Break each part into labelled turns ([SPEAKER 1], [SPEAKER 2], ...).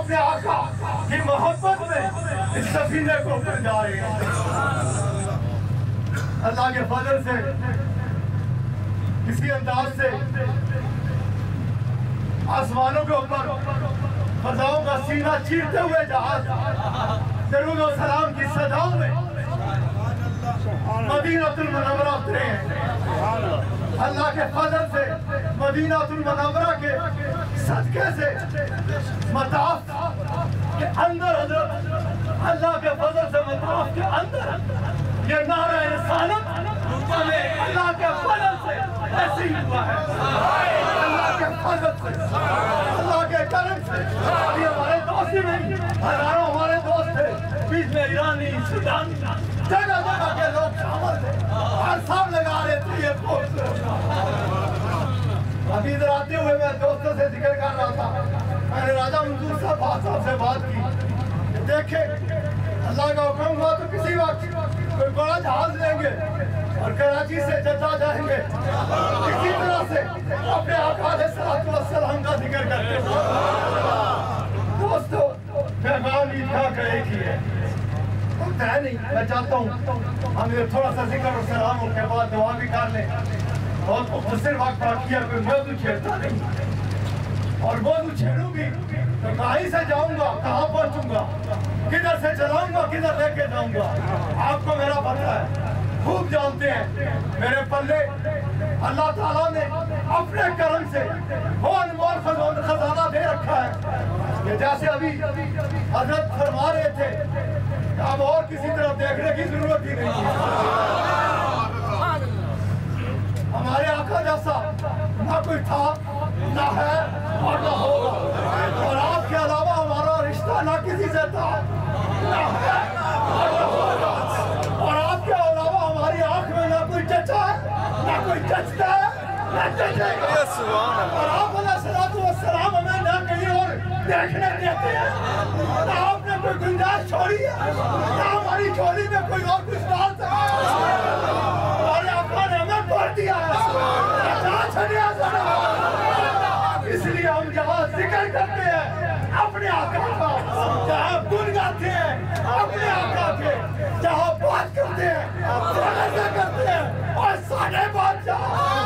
[SPEAKER 1] اپنے آقا کی محبت میں اس سفینے کو اوپر جا رہے ہیں۔ اللہ کے فضل سے کسی انداز سے آسمانوں کے اوپر فضاؤں کا سینہ چیرتے ہوئے جہاز درود و سلام کی صداؤں میں مدینہ المنورہ اترے ہیں۔ اللہ کے فضل سے مدینہ المنورہ کے صدقے سے مطاف کے اندر اللہ کے فضل سے مطاف کے اندر یہ نعرہ رسالت ہمیں اللہ کے فضل سے نصیب ہوا ہے۔ اللہ کے فضل سے، اللہ کے کرم سے یہ ہمارے دوست ہی نہیں، ہزاروں ہمارے دوست تھے، بیچ میں ایرانی، سودانی، جگہ جگہ کے لوگ شامل تھے، ہر سب لگا رہے تھے یہ پوسٹ۔ ابھی ادھر آتے ہوئے میں دوستوں سے ذکر کر رہا تھا، میں نے راجہ منظور صاحب سے بات کی، دیکھیں اللہ کا حکم ہوا تو کسی وقت کوئی بڑا جہاز لیں گے اور کراچی سے جدہ جائیں گے، اسی طرح سے اپنے آقا علیہ السلام کا ذکر کرتے ہیں۔ دوستو پیغام عیدگاہ کا ایک ہی ہے، وقت ہے نہیں، میں چاہتا ہوں ہم یہ تھوڑا سا ذکر اور سلام کے بعد دعا بھی کر لیں۔ بہت مختصر وقت باقی ہے، کوئی موضوع چھیڑتا نہیں، اور موضوع چھیڑوں گی تو کہیں سے جاؤں گا، کہاں پہنچوں گا، کدھر سے چلاؤں گا، کدھر لے کے جاؤں گا، آپ کو میرا پتہ ہے، خوب جانتے ہیں۔ میرے پلے اللہ تعالیٰ نے اپنے کرم سے وہ انمول خزانہ دے رکھا ہے کہ جیسے ابھی حضرت فرما رہے تھے کہ اب اور کسی طرف دیکھنے کی ضرورت ہی نہیں ہے۔ ہمارے آقا جیسا نہ کوئی تھا، نہ ہے اور نہ ہوگا، اور آپ کے علاوہ ہمارا رشتہ نہ کسی سے تھا، نہ ہے اور نہ ہوگا، اور آپ کے علاوہ ہماری آنکھ میں نہ کوئی چچا ہے، نہ کوئی چچتا ہے، نہ چچے گا، اور آپ علیہ السلام ہمیں نہ کہیں اور دیکھنے دیتے ہیں، نہ آپ نے کوئی گنجائش چھوڑی ہے، نہ ہماری چھوڑی میں کوئی اور کچھ ڈال سکتا ہے، اور آقا نے ہمیں پڑھ دیا ہے، اس لیے ہم جہاں ذکر کرتے ہیں اپنے آقا کا، جہاں گن گاتے ہیں اپنے آقا کے، جہاں بات کرتے ہیں جہاں کرتے ہیں، اور ساڑھے بادشاہ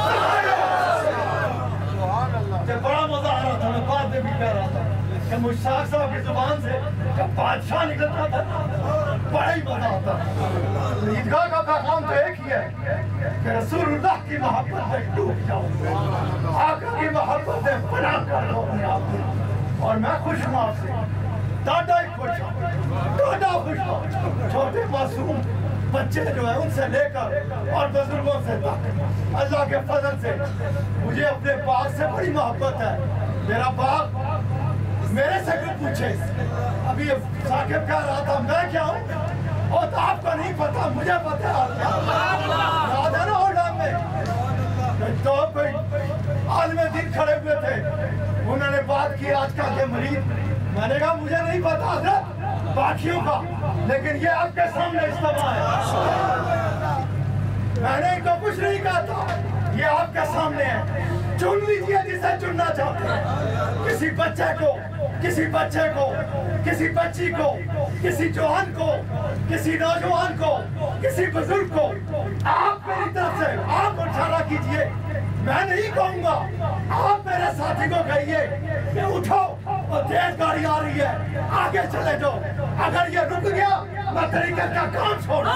[SPEAKER 1] کہ بڑا مزہ آ رہا تھا، میں بات بھی کہہ رہا تھا کہ مشتاق صاحب کی زبان سے جب بادشاہ نکلتا تھا بڑا ہی مزہ آتا۔ عیدگاہ کا پیغام تو ایک ہی ہے کہ رسول اللہ کی محبت میں ڈوب جاؤں، آقا کی محبت میں بنا کر لو اپنے آپ کو، اور میں خوش ہوں آپ سے، ڈاڈا ہی خوش ہوں، ڈاڈا خوش ہوں۔ چھوٹے معصوم بچے جو ہیں ان سے لے کر اور بزرگوں سے تک اللہ کے فضل سے مجھے اپنے باغ سے بڑی محبت ہے۔ میرا باغ میرے سے کوئی پوچھے، ابھی ثاقب کہہ رہا تھا میں کیا ہوں، اور تو آپ کو نہیں پتا، مجھے پتا ہے یاد ہے نا اور ڈام میں تو کوئی عالم دین کھڑے ہوئے تھے، انہوں نے بات کی آج کل کے مریض، میں نے کہا مجھے نہیں پتا حضرت باقیوں کا، لیکن یہ آپ کے سامنے اجتماع ہے، میں نے ان کو کچھ نہیں کہا تھا، یہ آپ کے سامنے ہے، چن لیجئے جسے چننا چاہتے ہیں، کسی بچے کو، کسی بچے کو، کسی بچی کو، کسی جوان کو، کسی نوجوان کو، کسی بزرگ کو، آپ میری طرف سے آپ اشارہ کیجئے، میں نہیں کہوں گا، آپ میرے ساتھی کو کہیے کہ اٹھو اور تیز گاڑی آ رہی ہے، آگے چلے جاؤ، اگر یہ رک گیا میں طریقے کا کام چھوڑوں۔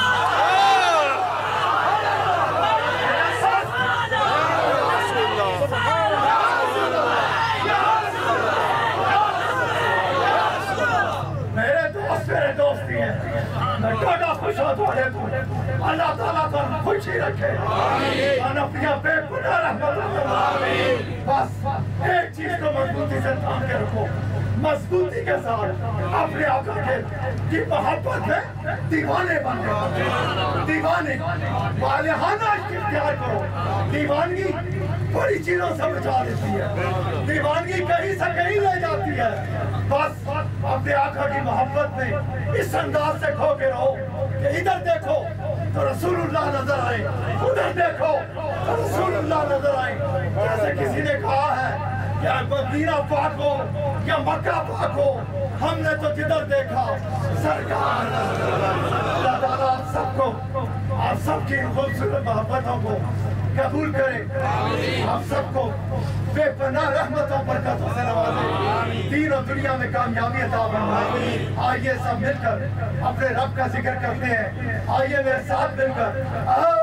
[SPEAKER 1] میرے دوستی ہیں، میں ڈاڈا خوش ہوں تھوڑے کو، اللہ تعالیٰ کو خوشی رکھے، انفیہ بے گناہ رحمت اللہ، بس ایک چیز کو مضبوطی سے تھام کے رکھو، مضبوطی کے ساتھ اپنے آقا کی محبت میں دیوانے بن گئے، دیوانے بالغانہ اختیار کرو، دیوانگی بڑی چیزوں سے بچا دیتی ہے، دیوانگی کہیں سے کہیں لے جاتی ہے، بس اپنے آقا کی محبت میں اس انداز سے کھو کے رہو کہ ادھر دیکھو تو رسول اللہ نظر آئے، ادھر دیکھو تو رسول اللہ نظر آئے، جیسے کسی نے کہا ہے کہ مدینہ پاک ہو یا مکہ پاک ہو ہم نے تو جدھر دیکھا سرکار اللہ تعالیٰ آپ سب کی خوبصورت محبتوں کو قبول کرے، آپ سب کو بے پناہ رحمتوں برکتوں سے نوازے، دین و دنیا میں کامیابی عطا فرمائے۔ آئیے سب مل کر اپنے رب کا ذکر کرتے ہیں، آئیے میرے ساتھ مل کر